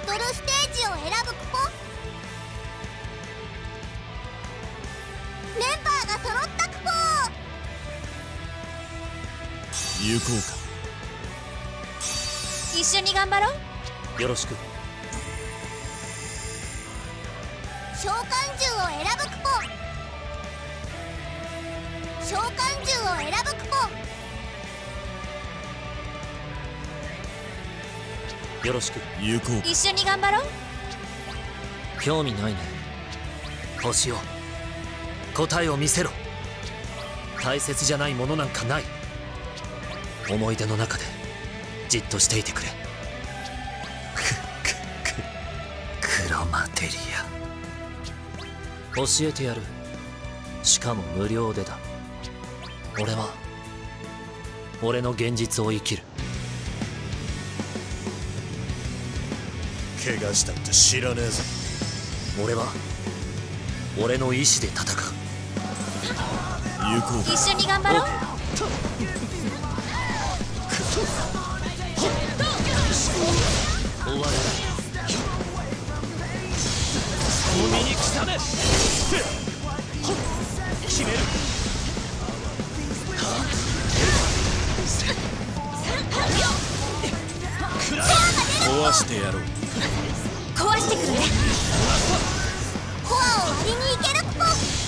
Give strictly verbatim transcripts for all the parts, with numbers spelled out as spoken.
トルステージを選ぶクポ。メンバーが揃ったクポ。 行こうか。 一緒に頑張ろう。 よろしく。 召喚獣を選ぶクポ。召喚獣を選ぶクポ。 よろしく。行こうか。 一緒に頑張ろう。 興味ないね。星を答えを見せろ。大切じゃないものなんかない。思い出の中でじっとしていてくれ。クロマテリア教えてやる。しかも無料でだ。俺は俺の現実を生きる。怪我したって知らねえぞ。俺は俺の意志で戦う。行こう。 一緒に頑張ろう。 終わらない。 お身に刻め。決める。壊してやろう。 壊してくるね。 コアを割りに行けるクポ。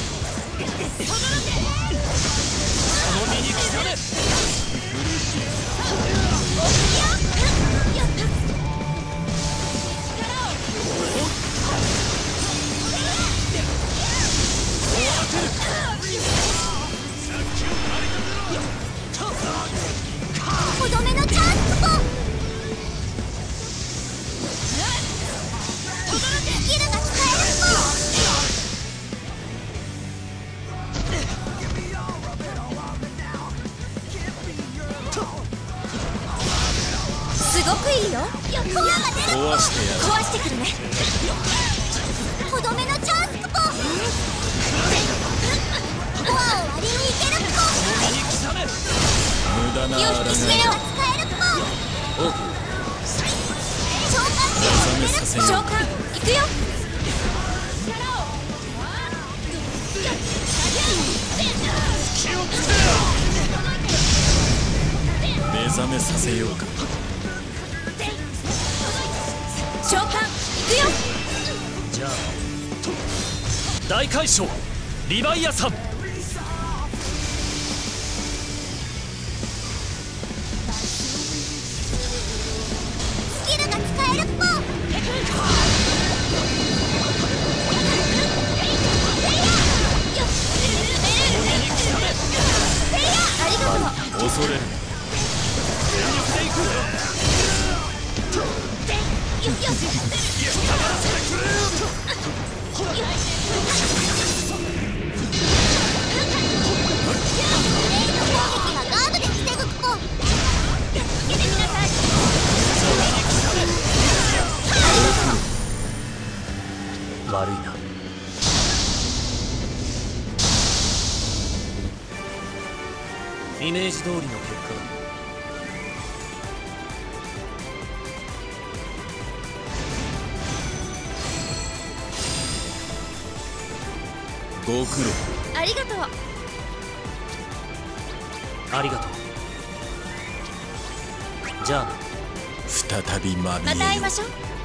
お身に刻め。 とどめのチャンスクポ。スキルが使えるクポ。 すごくいいよ。 コアが出る。 壊してやる。 壊してくるね。 とどめのチャンスクポ。コアを割りに行けるクポ。 お身に刻め。無駄な気を引き締めよう。 使えるクポ。 オープン。 召喚獣を入れるクポ。 召喚行くよ。 目覚めさせようか。 召喚行くよ。 じゃあ大海将リヴァイアさん。 スキルが使えるクポ。 ありがとう。 恐れる。全力でいく。 悪いな。イメージ通りの結果だ。 ご苦労。 ありがとう。 ありがとう。じゃあな。 再びまみえよう。 また会いましょう。